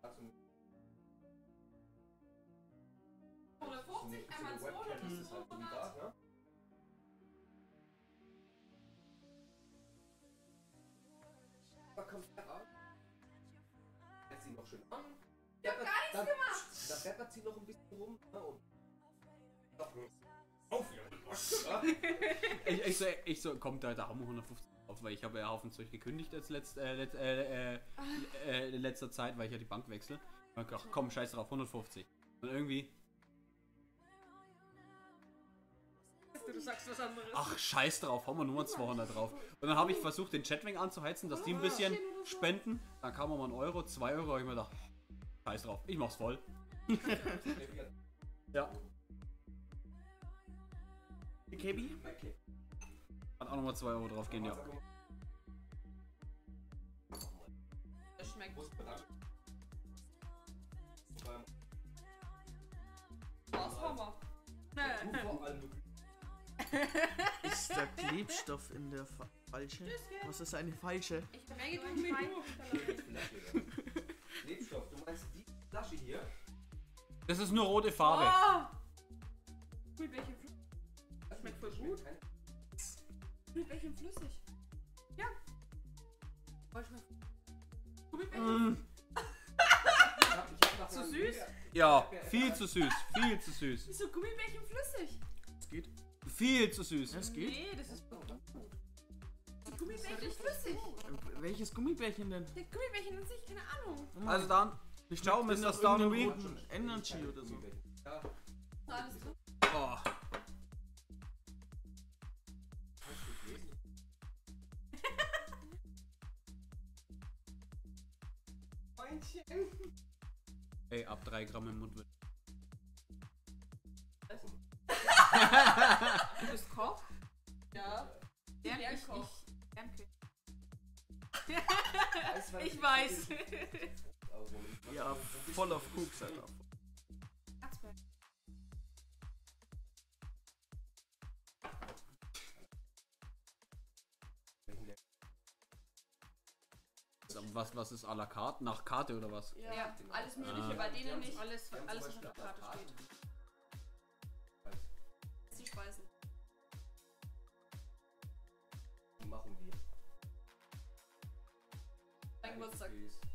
150, einmal 200, das ist 500. Kommt heran. Jetzt sie noch schön an. Ich hab gar nichts gemacht. Da blättert sie noch ein bisschen rum. Ich so, kommt da haben wir 150 auf, weil ich habe ja Haufen Zeug gekündigt als letzter Zeit, weil ich ja die Bank wechsle. Und ach komm, scheiß drauf, 150. Und irgendwie. Du sagst was anderes. Ach, scheiß drauf, hauen wir nur 200 drauf. Und dann habe ich versucht, den Chatwing anzuheizen, dass die ein bisschen spenden. Dann kam mal 1 Euro, 2 Euro, habe ich mir gedacht, scheiß drauf, ich mach's voll. Ja. Die KB? Hat auch nochmal 2 Euro drauf gehen, ja. Das schmeckt. Was haben wir? Ist der Klebstoff in der falsche? Was ist eine falsche? Ich vermenge du mit Klebstoff, du meinst die Flasche hier? Das ist nur rote Farbe. Oh! Mit welchem Flüssig? Das schmeckt voll gut. Mit welchem Flüssig? Ja. Voll schmeckt. Mit welchem? Zu süß? Ja, viel zu süß, viel zu süß. Wieso Gummibärchen flüssig? Es geht. Viel zu süß. Es geht. Nee, das ist gut. Gummibärchen flüssig. Welches Gummibärchen denn? Der Gummibärchen an sich, keine Ahnung. Also dann, ciao, Mr. Stonery. Energy oder so. Ja. Alles drin. Oh. Ey, ab 3 Gramm im Mund wird. Du bist Koch? Ja. Lernkoch. Ich weiß. Ja, voll auf Koks, Alter. Was ist à la carte? Nach Karte oder was? Ja, alles Mögliche, bei denen nicht. Alles was auf der Karte steht. Die Speisen. Die machen wir. Dein Geburtstag.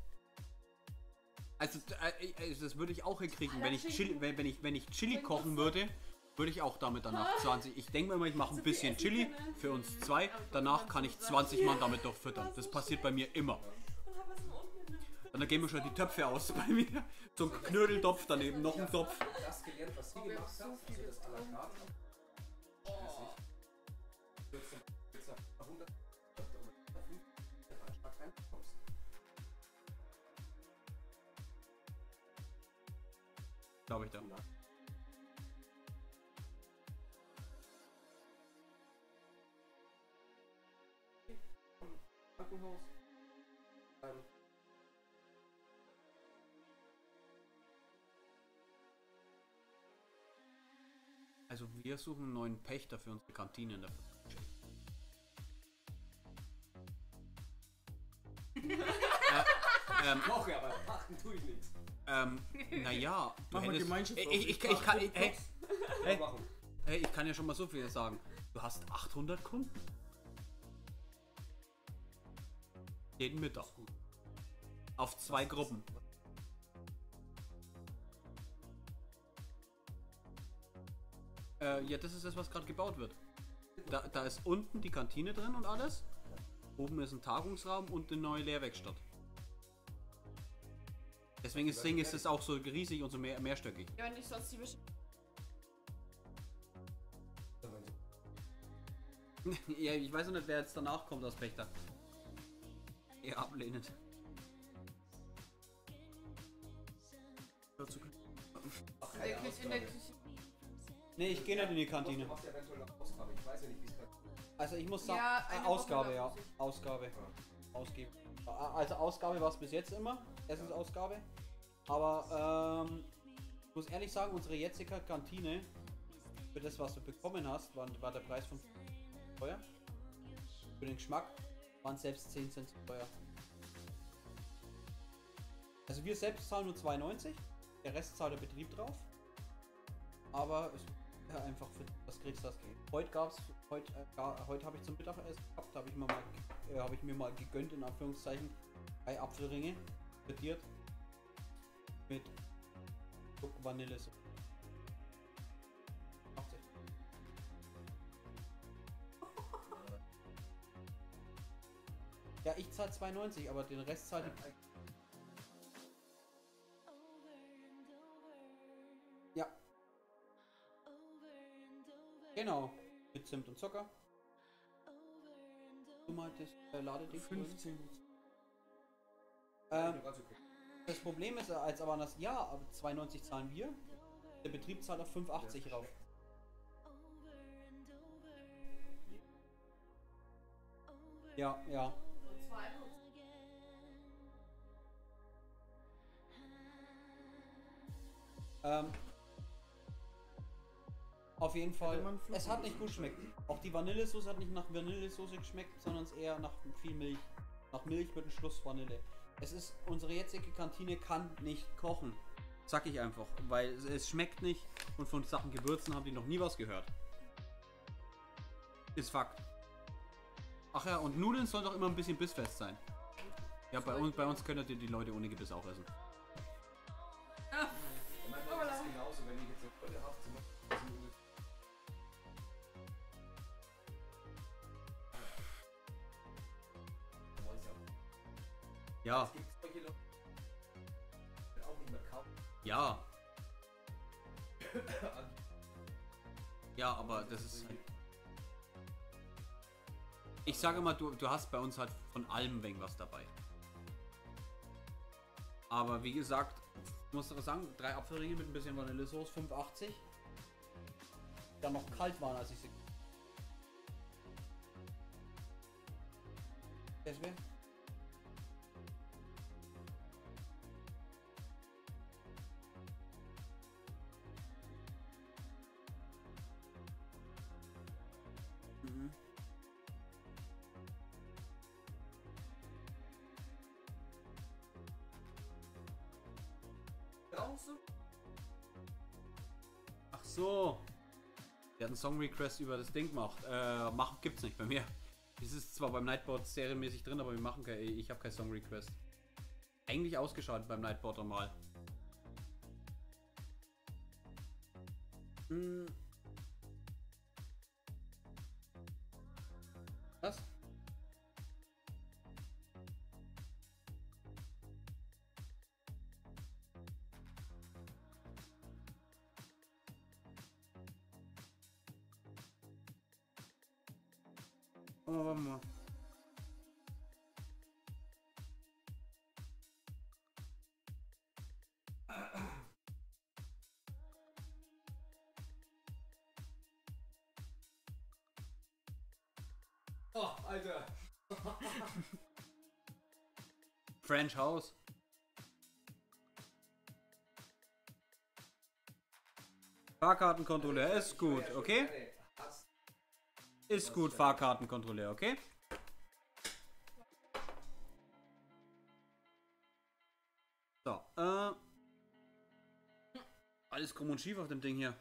Also das würde ich auch hinkriegen, wenn ich Chili kochen würde, würde ich auch damit danach 20. Ich denke mir immer, ich mache ein bisschen Chili für uns zwei, danach kann ich 20 Mann damit doch füttern. Das passiert bei mir immer. Und dann gehen mir schon die Töpfe aus bei mir. So ein Knödeltopf daneben, noch ein Topf. Das gelernt, was sie gemacht hat, also das à la carte. Glaube ich da. Krankenhaus. Also wir suchen einen neuen Pächter für unsere Kantine in der Koche, aber achten tue ich nichts. Naja, du Machen wir hättest, Gemeinschaftsaufsicht. ich kann ja schon mal so viel sagen. Du hast 800 Kunden. Jeden Mittag. Auf 2 Gruppen. Ja, das ist das, was gerade gebaut wird. Da ist unten die Kantine drin und alles. Oben ist ein Tagungsraum und eine neue Lehrwerkstatt. Deswegen ist es auch so riesig und so mehrstöckig. Ja, wenn nicht sonst die Wische. Ja, ich weiß noch nicht, wer jetzt danach kommt als Pächter. Eher ablehnend. Dazu In der Küche. Nee, ich gehe nicht in die Kantine. Du machst ja eventuell eine Ausgabe. Ich weiß ja nicht, wie es gerade. Also ich muss sagen, Ja, eine Ausgabe, Woche ja. lang. Ausgabe. Ausgeben. Also Ausgabe war es bis jetzt immer. Essensausgabe. Aber ich muss ehrlich sagen, unsere jetzige Kantine, für das, was du bekommen hast, war der Preis von teuer. Für den Geschmack waren selbst 10 Cent teuer. Also Also wir selbst zahlen nur 2,90. Der Rest zahlt der Betrieb drauf. Aber es ja, einfach für das kriegst das geht. Heute habe ich zum Mittagessen gehabt, habe ich mir mal gegönnt, in Anführungszeichen, 3 Apfelringe frittiert mit Vanille. Ja, ich zahle 2,90, aber den Rest zahlt die. Ja. Genau. Mit Zimt und Zucker. Du meintest, Ladeding? 15. Das Problem ist, als aber das Jahr 2,90 zahlen wir. Der Betrieb zahlt auf 5,80 rauf. Ja, ja. Auf jeden Fall, es hat nicht gut geschmeckt. Auch die Vanillesoße hat nicht nach Vanillesoße geschmeckt, sondern es eher nach viel Milch. Nach Milch mit dem Schluss Vanille. Unsere jetzige Kantine kann nicht kochen. Sag ich einfach, weil es schmeckt nicht und von Sachen Gewürzen haben die noch nie was gehört. Ist Fakt. Ach ja, und Nudeln sollen doch immer ein bisschen bissfest sein. Ja, bei uns können die Leute ohne Gebiss auch essen. Das ist genauso, wenn ich jetzt eine Leute habe, zum Beispiel ja. Es gibt solche Leute, die auch nicht mehr kaufen. Ja. Ja, aber das ist halt. Ich sage mal, du hast bei uns halt von allem was dabei. Aber wie gesagt, ich muss sagen, 3 Apfelringe mit ein bisschen Vanillesoße, 5,80. Die dann noch kalt waren, als ich sie. Deswegen. Mhm. Ach so. Der hat einen Song Request über das Ding gemacht. Gibt's nicht bei mir. Es ist zwar beim Nightboard serienmäßig drin, aber ich habe keinen Song Request. Eigentlich ausgeschaltet beim Nightboard mal. Was? Oh, warte mal. Oh, Alter. French House. Fahrkartenkontrolleur ist gut, okay? Ist gut, Fahrkartenkontrolleur, okay? So, alles krumm und schief auf dem Ding hier.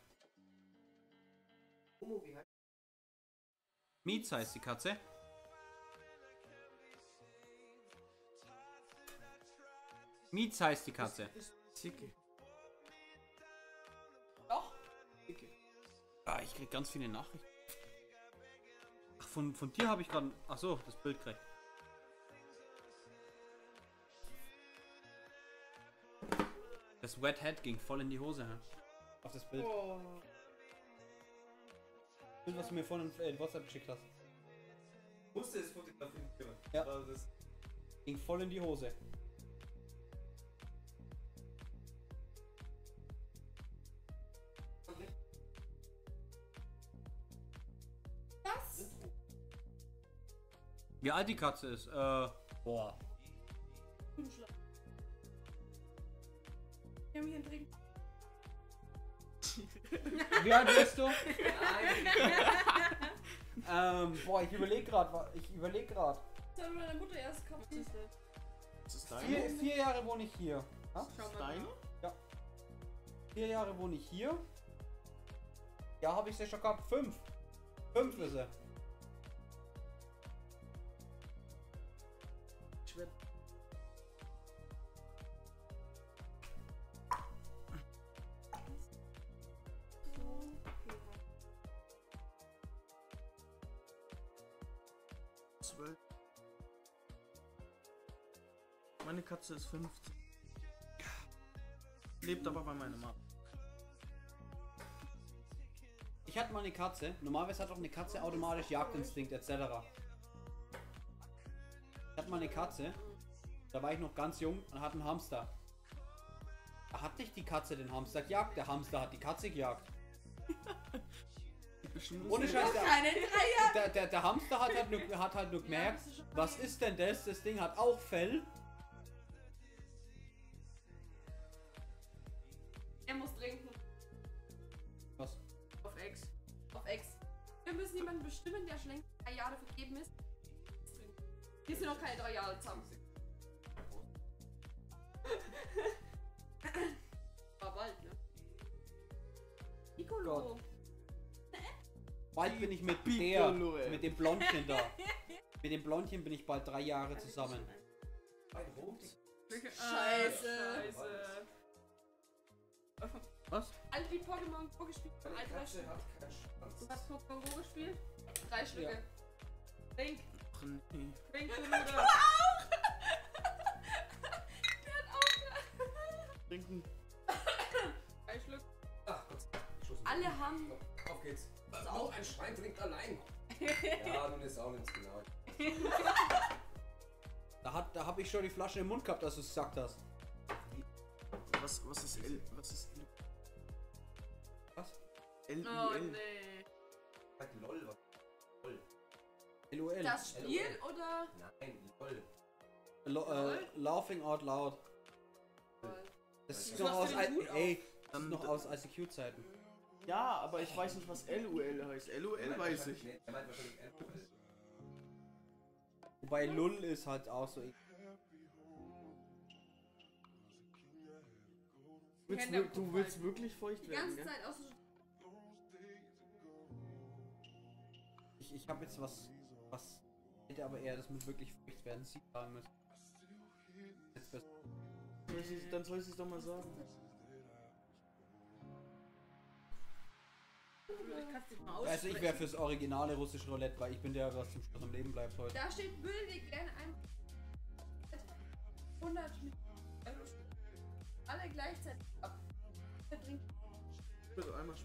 Mietz heißt die Katze. Mietz heißt die Katze. Zicke. Doch. Ah, ich krieg ganz viele Nachrichten. Ach, von dir habe ich gerade. Ach so, das Bild kriegt. Das Wet Head ging voll in die Hose, hä? Auf das Bild. Oh. Bild, was du mir vorhin in WhatsApp geschickt hast. Musste es fotografieren. Ja. Aber das Ging voll in die Hose. Was? Wie alt die Katze ist? Boah. Unschlag. Wir haben hier einen Drink. Wie alt bist du? Nein. Boah, ich überlege gerade. Das hat deine Mutter erst gekauft. Das ist deine? 4 Jahre wohne ich hier. Schau mal. Deine? Ja. 4 Jahre wohne ich hier. Ja, habe ich sie schon gehabt. 5. 5 ist sie. Ich werd... Meine Katze ist 15. Lebt aber bei meiner Mama. Ich hatte mal eine Katze. Normalerweise hat auch eine Katze automatisch Jagdinstinkt etc. Ich hatte mal eine Katze. Da war ich noch ganz jung und hatte einen Hamster. Da hat nicht die Katze den Hamster gejagt, der Hamster hat die Katze gejagt. Ohne Scheiß, der Hamster hat halt nur gemerkt, was ist denn das? Das Ding hat auch Fell. Er muss trinken. Was? Auf Ex. Auf Ex. Wir müssen jemanden bestimmen, der schon längst 3 Jahre vergeben ist. Wir sind noch keine 3 Jahre zusammen. War bald, ne? Piccolo. Gott. Bald bin ich mit Piccolo, ey. mit dem Blondchen da. Mit dem Blondchen bin ich bald 3 Jahre zusammen. Ein Rot. Scheiße. Was? Alt wie Pokémon Go gespielt. Meine Alt Katze hat keinen Schwanz. Du hast Pokémon Go gespielt? 3 Stücke. Ja. Trink. Ach nee. Trink, du Luder. Der hat auch. Trinken. 3 Stück. Ach Gott, ich schuss ihn. Alle haben. Auf geht's. Auch ein Schwein trinkt allein. Ja, nun ist auch nichts genau. Da hab ich schon die Flasche im Mund gehabt, als du es gesagt hast. Was ist L? Was ist L? Was? Oh L-U-L? nee. Halt LOL, was? LOL. LOL. Das Spiel oder? Nein, LOL. Laughing out loud. Das ist Wieso noch hast aus, du den Hut auf? das ist noch aus ICQ-Zeiten. Ja, aber ich weiß nicht, was LUL heißt. LUL weiß ich. Nee, er meint wahrscheinlich LOL. Wobei Lull ist halt auch so. Du willst wirklich feucht Die werden, ganze gell? Zeit aus. Ich habe jetzt was hätte aber eher das mit wirklich feucht werden sie sagen müssen. Jetzt besser. Dann soll ich es doch mal sagen. Ich kann's nicht mal aussprechen. Also ich wäre fürs originale russische Roulette, weil ich bin der, was zum Schluss am Leben bleibt heute. Da steht, würde dir gerne ein 100 Euro alle gleichzeitig ab. Bitte einmal.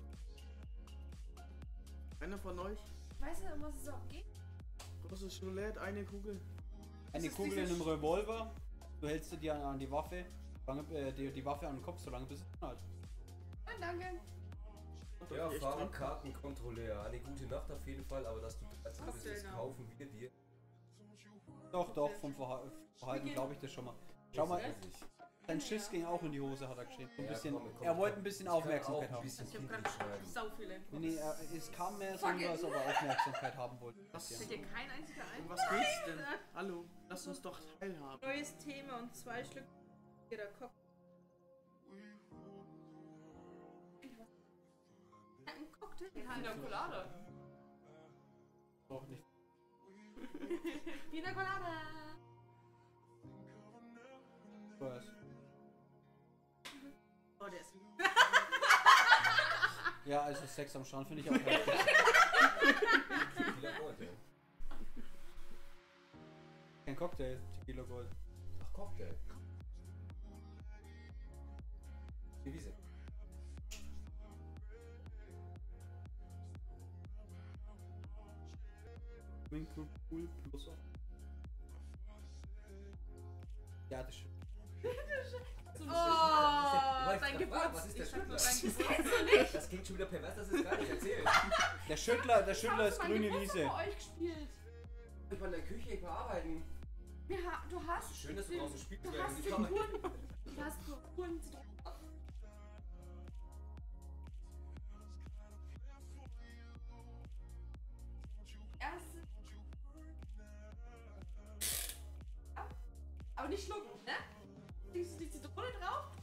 Einer von euch? Weißt du, um was es auch geht? Großes Roulette, eine Kugel. Eine ist Kugel in dieses- einem Revolver, du hältst dir die an die Waffe, die Waffe an den Kopf, solange bis es knallt. Nein, danke. Ja, Echt Fahrerkartenkontrolleur. Eine gute Nacht auf jeden Fall, aber dass du das Cocktail kaufen wir dir. Doch, vom Verhalten glaube ich das schon mal. Schau mal, Weiß ich. sein Schiss ging auch in die Hose, hat er geschrieben. So ein Ja, bisschen, komm, er wollte ein bisschen Ich kann Aufmerksamkeit auch ein haben. bisschen Ich hab Kindlich grad schreiben. sau viele. Nee, es kam mehr so, Fuck it. als ob er Aufmerksamkeit haben wollte. ein Was? bisschen. Fällt dir kein einziger ein? Um was geht's denn? Hallo, lass uns doch teilhaben. Neues Thema und 2 Stück jeder Kopf. Ein Cocktail? Pina Colada. Doch nicht. Pina Colada. Was? Oh, der ist. Ja, also Sex am Strand finde ich auch heftig. Tequila Gold, ja. Kein Cocktail, Tequila Gold. Ach, Cocktail. Die Wiese. Swimmingpool plus. Ja, das ist Oh, Was dein ist Geburtstag. der Ich sag nur Schüttler? dein Geburtstag. Das klingt schon wieder pervers, das ist gar nicht erzählt. der Schüttler ist grüne Wiese. Bei euch gespielt. Ich war in der Küche, ich war arbeiten. Du hast. Schön, dass du draußen spielst. Du hast während ich Figuren. Du hast Figuren. Erste. Aber nicht schlucken, ne? Legst du die Zitrone drauf,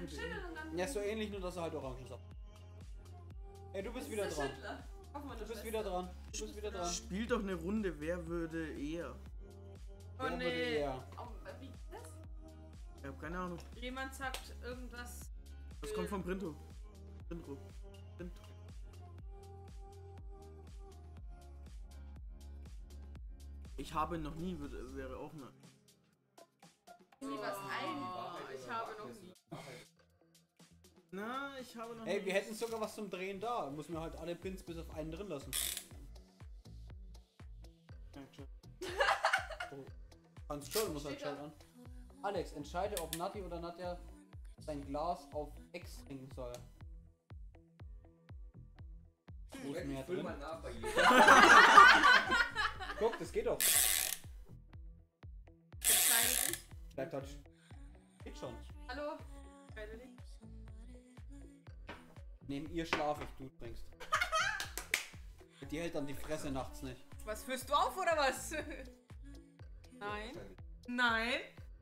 Dann schütteln und dann... Ja, so ähnlich, nur dass er halt Orangensaft. Ey, du bist wieder Das ist der dran. Schüttler. Auf meine Du bist Schwester. wieder dran. Du bist wieder dran. Spiel doch eine Runde, wer würde eher? Oh Wer würde nee. eher? Oh, wie geht das? Ich hab keine Ahnung. Jemand sagt irgendwas. Das kommt von Printo. Printo. Ich habe noch nie, wäre auch eine. Nie was ein. Wahrheit Ich oder habe Wahrheit noch ist nie. Wahrheit. Na, ich habe noch Ey, nie. wir hätten sogar was zum Drehen da. Muss mir halt alle Pins bis auf einen drin lassen. Oh. Kannst schon, muss halt Steht da. schon an. Alex, entscheide, ob Nati oder Nadja sein Glas auf X trinken soll. Wo ist mehr Ich füll drin? mal nach bei jedem. Guck, das geht doch. Entscheide dich. Bleibt halt. Geht schon. Hallo? Entscheide dich. Neben ihr schlafe ich, du trinkst. Die hält dann die Fresse nachts nicht. Was führst du auf oder was? Nein. Nein.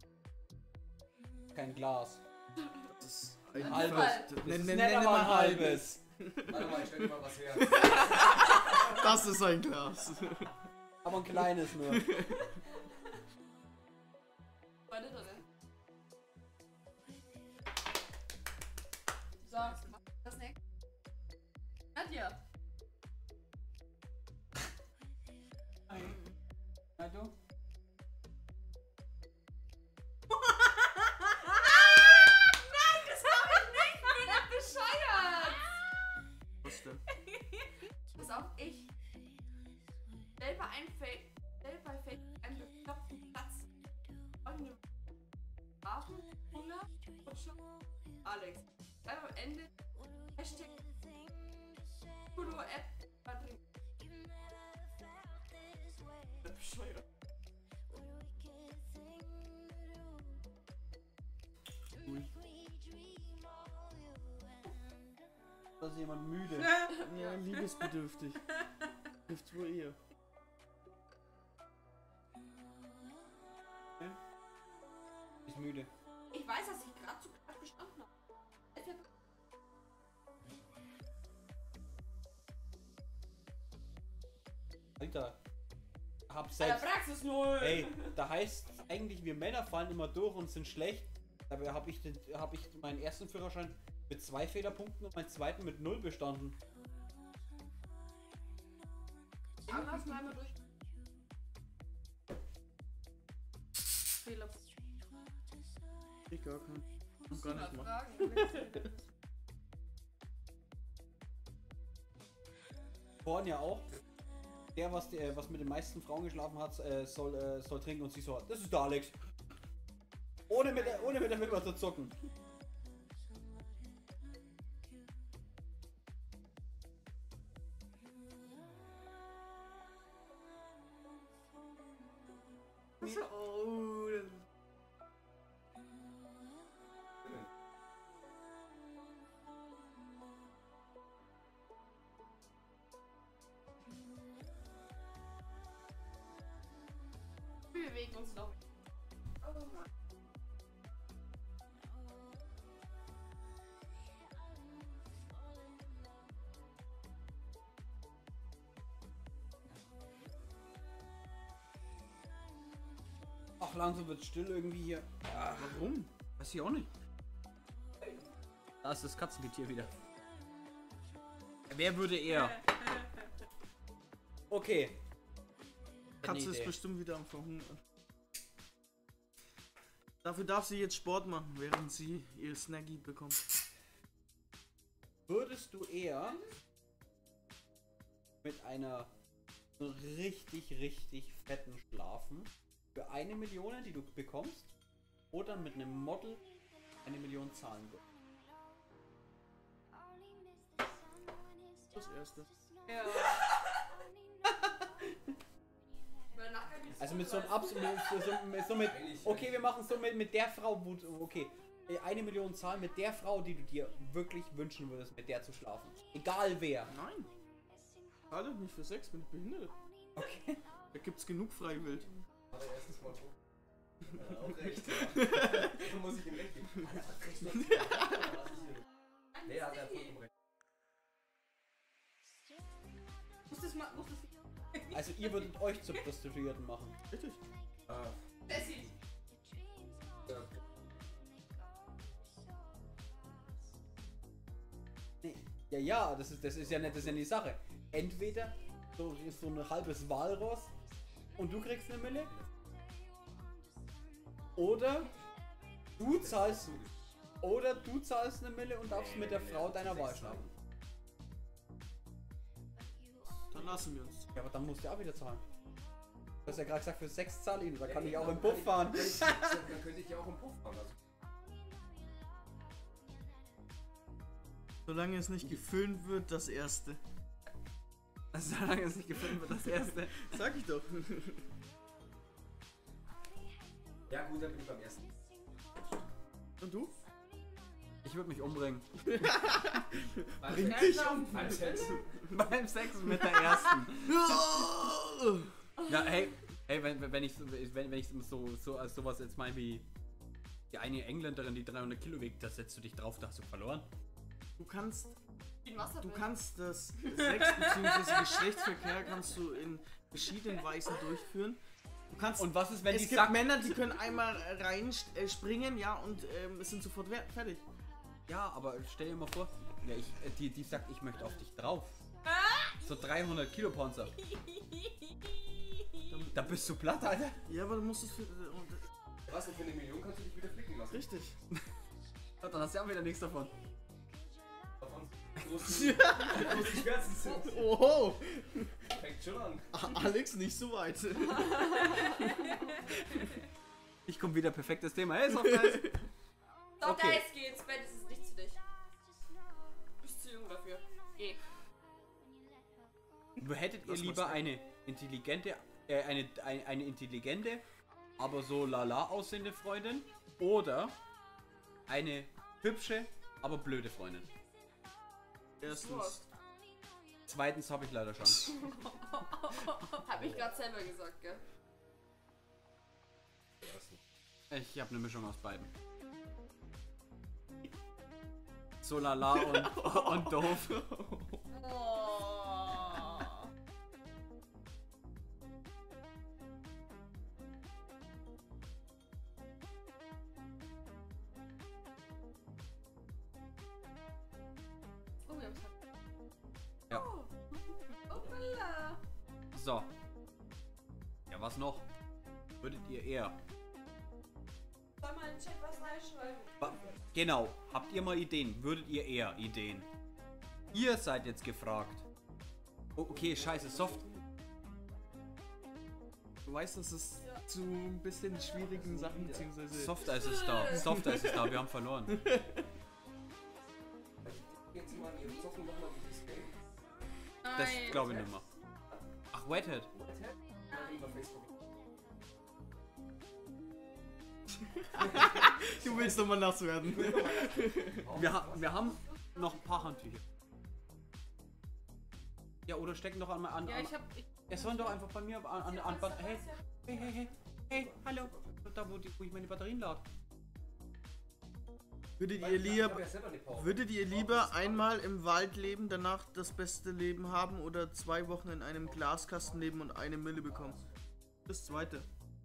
Kein Glas. Das ist Ein ein halbes. Fall. Das Nenn- ist nenn- nicht nenn einmal mal ein halbes. Warte mal, ich stell dir mal was her. Das ist ein Glas. Aber ein kleines nur. Meine drin. So, das nächste. Nadja. Na du? Nein, das hab ich nicht. Ich bin nicht bescheuert. Was denn? Pass auf, ich stell bei Fake einen bekloppten Platz. Folgende Strafen, Hunger, Rutscher, Alex. Dann am Ende Hashtag Kudo-App verdrängt. Bescheuert. Da ist jemand müde. Ja, liebesbedürftig. Trifft's wohl eher. Ist müde. Ich weiß, dass ich gerade zu knapp gestanden habe. Alter. Hab Alter, selbst. Praxis 0. Ey, da heißt eigentlich, wir Männer fallen immer durch und sind schlecht. Dabei hab ich meinen ersten Führerschein mit 2 Fehlerpunkten und meinen zweiten mit 0 bestanden. Irgendwas mal einmal durch. Fehler. Ich gar keinen. Musst Gar du nicht mal mal. fragen. Vorhin ja auch. Der, was mit den meisten Frauen geschlafen hat, soll trinken und sie so, das ist der Alex. Ohne mit der Wimper zu zucken. Oh, wir bewegen uns noch. Oh Mann. Ach, langsam wird still irgendwie hier. Warum? Weiß ich auch nicht. Da ist das Katzengetier wieder. Wer würde eher? Okay. Katze Eine ist Idee. bestimmt wieder am Verhungern. Dafür darf sie jetzt Sport machen, während sie ihr Snaggy bekommt. Würdest du eher mit einer so richtig fetten schlafen für 1 Million, die du bekommst, oder mit einem Model 1 Million zahlen würdest? Das erste. Ja. Weil nachher gibt's Also mit so einem Fotos. okay, wir machen so mit der Frau, okay, 1 Million zahlen mit der Frau, die du dir wirklich wünschen würdest, mit der zu schlafen. Egal wer. Nein. Hallo, nicht für Sex, bin ich behindert. Okay. Da gibt's genug Freiwild. Aber erstens mal so. Auch recht, ja. Da muss ich ihm recht geben. Alter, hat recht. Nee, hat er vollkommen recht. Also ihr würdet euch zur Prostituierten machen. Richtig. Bessie. Nee. Ja, das ist ja nicht die Sache. Entweder so ein halbes Walross und du kriegst eine Mille. Oder du zahlst eine Mille und darfst mit der Frau deiner Wahl schlafen. Dann lassen wir uns. Ja, aber dann musst du auch wieder zahlen. Du hast ja gerade gesagt, für 6 zahl ihn, da kann ich auch im Puff fahren. Dann könnte ich ja auch im Puff fahren. Also. Solange es nicht gefilmt wird, das erste. Solange es nicht gefilmt wird, das erste. Sag ich doch. Ja gut, dann bin ich beim ersten. Und du? Ich würde mich umbringen. Bring dich um. Beim Sex. Beim Sex mit der ersten. Ja, hey, wenn ich sowas jetzt meine wie die eine Engländerin, die 300 Kilo wiegt, da setzt du dich drauf, da hast du verloren. Du kannst Wie ein Wasserbild. das Sex bzw. Geschlechtsverkehr kannst du in verschiedenen Weisen durchführen. Du kannst, Und was ist, wenn es die gibt sagt, Männer, die können einmal springen, ja, und sind sofort fertig. ja, aber stell dir mal vor, ja, die sagt, ich möchte auf dich drauf. So 300 Kilo Panzer. Da bist du platt, Alter. Ja, aber du musst es für... Was, und für 1 Million kannst du dich wieder flicken lassen. richtig. Ja, dann hast du ja auch wieder nichts davon. Davon. Große Schmerzen sind. Oho! Fängt schon an. Alex, nicht so weit. Ich komme wieder, perfektes Thema. Hey, Soft Eis. Doch, Okay. Eis, geh ins Bett, es ist nichts für dich. Du bist zu jung dafür. Geh. Hättet ihr Was lieber machst du? eine intelligente, aber so lala aussehende Freundin oder eine hübsche, aber blöde Freundin? Erstens. Zweitens habe ich leider schon. Hab ich gerade selber gesagt, gell? Ich habe eine Mischung aus beiden. So lala und doof. Oh. Oh, wir haben's Ja. Oh. Hoppala. So. Ja, was noch? Würdet ihr eher? Soll mal in den Chat was reinschreiben? Genau. Habt ihr mal Ideen? Würdet ihr eher Ideen? Ihr seid jetzt gefragt. Oh, okay, scheiße, Soft. Du weißt, dass es zu ein bisschen schwierigen Sachen beziehungsweise... Softer ist es da. Softer ist es da. Wir haben verloren. Jetzt mal, wir zocken doch mal dieses Game. Das glaube ich nicht mehr. Ach, Whitehead. Über Facebook. Du willst doch mal nass werden. Wir haben noch ein paar Handtücher. Ja, oder stecken doch an. Ja, Es sollen doch einfach bei mir an hey, hallo. Da, wo ich meine Batterien lade. Würdet Ich ihr hab ja selber eine Pause. lieber einmal im Wald leben, danach das beste Leben haben oder 2 Wochen in einem Glaskasten leben und 1 Mille bekommen? Das zweite.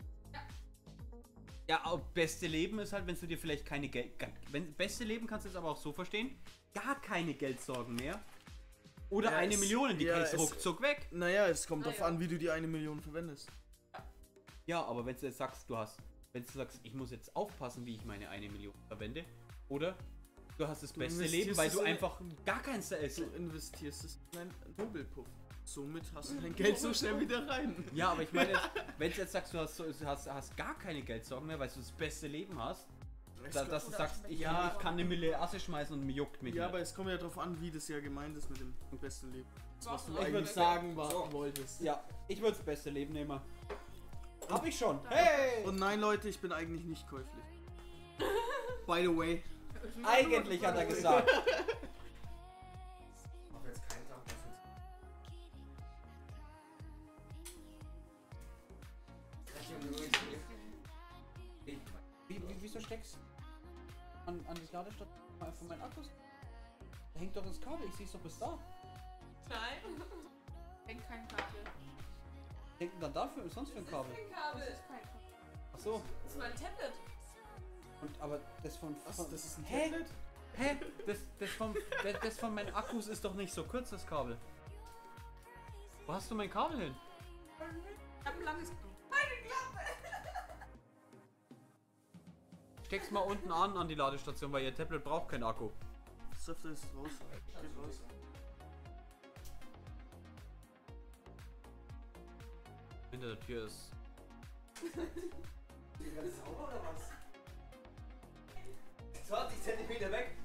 Ja, auch beste Leben ist halt, wenn du dir vielleicht keine beste Leben kannst du jetzt aber auch so verstehen, gar keine Geldsorgen mehr. Oder Ja, 1 Million, die ja, kriegst du es- ruckzuck weg. Naja, es kommt darauf Ja. an, wie du die 1 Million verwendest. Ja, aber wenn du jetzt sagst, ich muss jetzt aufpassen, wie ich meine 1 Million verwende, oder du hast das Du beste investierst Leben, weil es du in- einfach gar keins Du investierst es in einen Nobelpuff. Somit hast du dein Geld so schnell wieder rein. Ja, aber ich meine, wenn du jetzt sagst, du hast gar keine Geldsorgen mehr, weil du das beste Leben hast, dass du sagst, ich kann eine Mille Asse schmeißen und mir juckt mich Ja, nicht. aber es kommt ja darauf an, wie das ja gemeint ist mit dem besten Leben. Das, was du Ich eigentlich würd sagen so. wolltest. Ja, ich würde das beste Leben nehmen. Hab ich schon. Hey! Und nein, Leute, ich bin eigentlich nicht käuflich. By the way. Eigentlich hat er gesagt. Mach jetzt keinen Tag dafür. wieso steckst an die Ladestation von meinen Akkus? Da hängt doch das Kabel, ich sehe es doch bis da. Nein. Hängt kein Kabel. Hängt denn dann dafür sonst für ein Kabel? Das ist kein Kabel. Das ist kein Kabel. Ach so. Das ist mein Tablet. Und aber das von Was? Das ist ein Hä? Tablet? Hä? Das von meinen Akkus ist doch nicht so kurz, das Kabel. Wo hast du mein Kabel hin? Ich hab ein langes Kabel. Meine Klappe! Steck's mal unten an die Ladestation, weil ihr Tablet braucht keinen Akku. Säfte ist raus. Geht raus. Hinter der Tür ist. Ganz sauber oder was? 20 cm weg.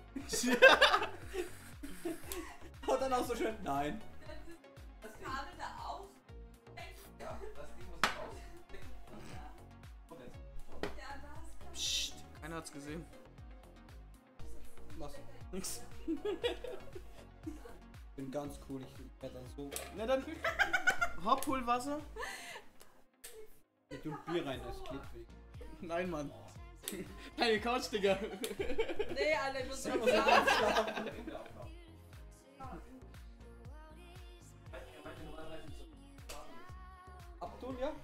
Und dann auch so schön. Nein. Das Kabel da auf. Ja, das Ding muss raus. Ja, das. Psst, keiner hat's gesehen. Was? Nix. Ich bin ganz cool, ich werde dann so. Na dann. Hopp, hol Wasser. Ich tue Bier rein, das geht weg. Nein, Mann. Keine Couch, Digga. Nee, Alter, ich muss Ich noch muss schlafen. schlafen. Abtun, ja?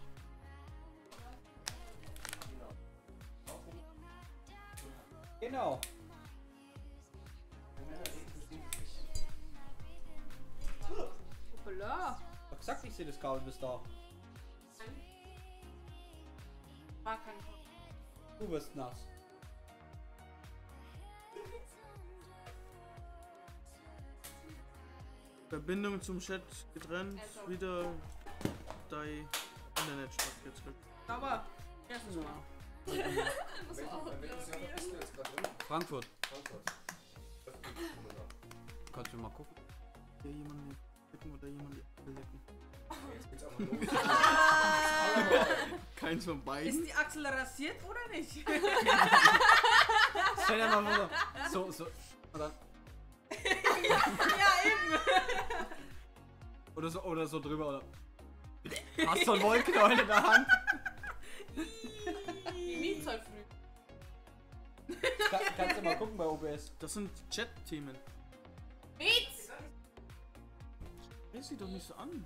Genau. Hoppala. Ich hab gesagt, ich sehe das Kabel bis da. War kein Kabel. Du wirst nass. Verbindung zum Chat getrennt. Wieder dein Internet statt. Aber, erstes Mal. Welches Jahr bist du jetzt gerade drin? Frankfurt. Frankfurt. Das geht momentan. Kannst du mal gucken? Hier jemanden lecken oder jemanden die Apfel lecken. Jetzt geht's aber los. Keins von beiden. Ist die Achsel rasiert oder nicht? Stell dir mal vor, so, oder, Ja, eben. oder so drüber, oder. Hast du einen Wollknäuel in der Hand? Mietzoll früh. Kannst du mal gucken bei OBS. Das sind Chat-Themen. Mietz! Reiß sie doch nicht so an.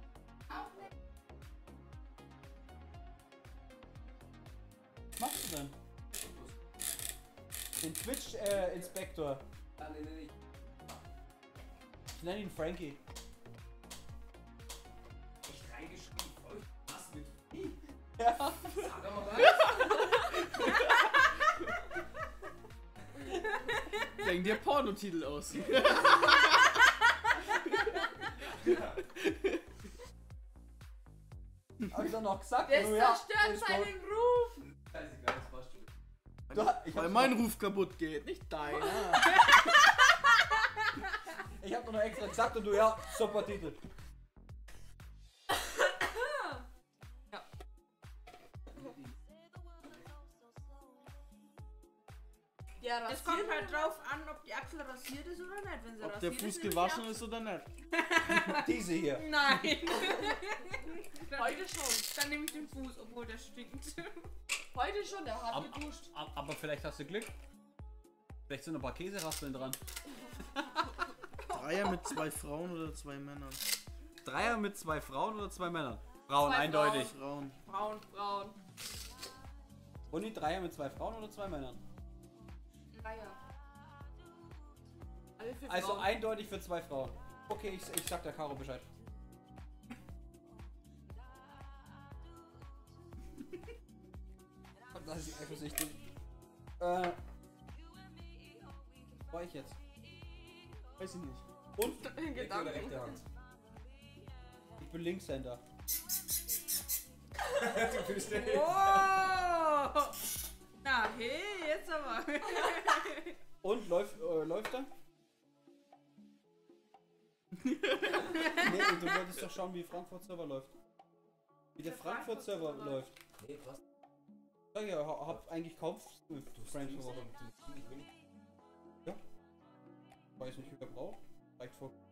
Was machst du denn? Den Twitch-Inspektor. Ah, nee. Ich nenne ihn Frankie. Echt reingeschrieben. Voll was mit wie? Ja. Sag doch mal was. Denk dir Pornotitel aus. Hab ich doch noch gesagt. Der du, ja, zerstört ist seinen gut. Ruf. Scheißegal, das warst du. Ich Weil hab's mein noch- Ruf kaputt geht, nicht deiner. Ich hab doch noch extra gesagt und du, ja, super Titel. Ja, es kommt halt drauf an, ob die Achsel rasiert ist oder nicht. Wenn sie Ob rasiert der ist, Fuß nehme ich gewaschen die ist oder nicht. Diese hier. Achsel. Nein. Heute schon. Dann nehme ich den Fuß, obwohl der stinkt. Heute schon, der hat geduscht. Aber vielleicht hast du Glück. Vielleicht sind ein paar Käseraspeln dran. Dreier mit 2 Frauen oder 2 Männern? Dreier mit 2 Frauen oder 2 Männern? Frauen, Zwei eindeutig. Frauen. Braun, braun. Und die Dreier mit 2 Frauen oder 2 Männern? Dreier. Alle für Also Frauen. eindeutig für 2 Frauen. Okay, ich sag der Caro Bescheid. Das ist eifersüchtig. Wo war ich jetzt? Weiß ich nicht. Und Linke oder rechte Hand? ich bin Linkshänder. Du bist der. Oh! Na, hey, jetzt aber. Und läuft er? Nee, du wolltest doch schauen, wie Frankfurt Server läuft. Wie der Frankfurt Server läuft. Nee, was? Sag ja, hab eigentlich kaum Frankfurt. Ich will. Weiß nicht, wie der braucht. Reicht voll.